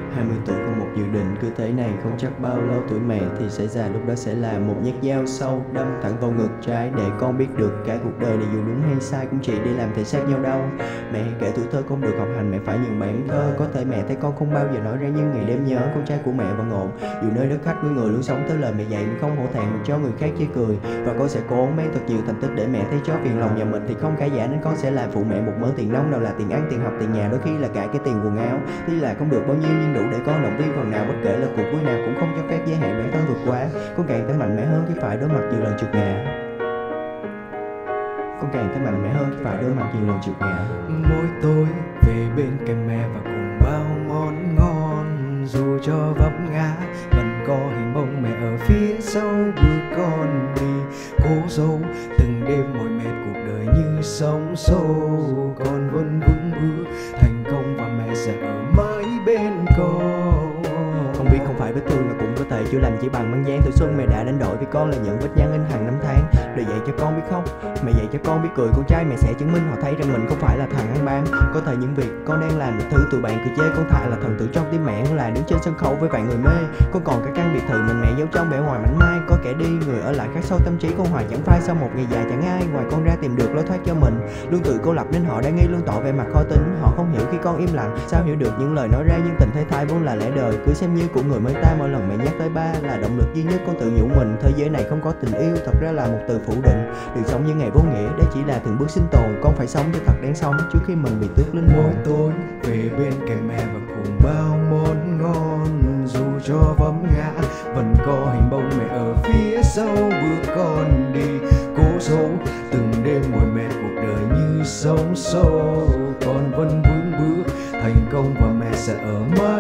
20 tuổi còn một dự định, cứ thế này không chắc bao lâu tuổi mẹ thì sẽ già, lúc đó sẽ là một nhát dao sâu đâm thẳng vào ngực trái, để con biết được cả cuộc đời này dù đúng hay sai cũng chỉ để làm thể xác nhau đau. Mẹ kể tuổi thơ con được học hành, mẹ phải nhường bản thơ, có thể mẹ thấy con không bao giờ nói ra những ngày đêm nhớ. Con trai của mẹ vẫn ổn, dù nơi đất khách với người luôn sống tới lời mẹ dạy, mình không hổ thẹn cho người khác chê cười, và con sẽ cố mấy thật nhiều thành tích để mẹ thấy chó phiền lòng. Nhà mình thì không khá giả nên con sẽ làm phụ mẹ một mớ tiền nong, nào là tiền ăn, tiền học, tiền nhà, đôi khi là cả cái tiền quần áo. Tuy là không được bao nhiêu nhưng đủ để con động viên phần nào, bất kể là cuộc vui nào cũng không cho phép giới hạn bản thân vượt quá. Con càng thấy mạnh mẽ hơn khi phải đối mặt nhiều lần trượt ngã. Con càng thấy mạnh mẽ hơn khi phải đối mặt nhiều lần trượt ngã. Mỗi tối về bên cạnh mẹ và cùng bao món ngon, dù cho vấp ngã vẫn có hình bóng mẹ ở phía sau bước con đi. Cố dấu từng đêm mỏi mệt cuộc đời như sóng xô, con vẫn vững bước thành công và mẹ sẽ ở mãi bên con. Không biết không phải vết thương mà cũng có thể chữa lành chỉ bằng băng dán. Tuổi xuân mẹ đã đánh đổi vì con là những vết nhăn in hàng năm tháng. Đời dạy cho con biết khóc, mẹ dạy cho con biết cười. Con trai mẹ sẽ chứng minh họ thấy rằng mình không phải là thằng ăn bám. Có thể những việc con đang làm là thứ tụi bạn cười chê, con thà là thần tượng trong tim mẹ hơn là đứng trên sân khấu với vạn người mê. Con còn cả căn biệt thự mình mẹ giấu trong bể ngoài mảnh mai. Có kẻ đi người ở lại khắc sâu tâm trí con hoài chẳng phai. Sau một ngày dài chẳng ai ngoài con ra tìm được lối thoát cho mình. Luôn tự cô lập nên họ đang nghi luôn tỏ vẻ mặt khó tính. Họ không hiểu khi con im lặng, sao hiểu được những lời nói ra. Nhưng tình thế thái vốn là lẽ đời, cứ xem như của người mới ta. Mỗi lần mẹ nhắc tới ba là động lực duy nhất con tự nhủ mình. Thế giới này không có tình yêu, thật ra là một từ phủ định. Đừng sống như ngày vô nghĩa, đấy chỉ là từng bước sinh tồn. Con phải sống cho thật đáng sống trước khi mình bị tước linh Mỗi hồn. tối về bên cạnh mẹ và cùng bao món ngon, dù cho vấp ngã vẫn có hình bóng mẹ ở phía sau bước con đi. Cố dấu từng đêm mỏi mệt cuộc đời như sóng xô, con vẫn vững bước thành công và mẹ sẽ ở mãi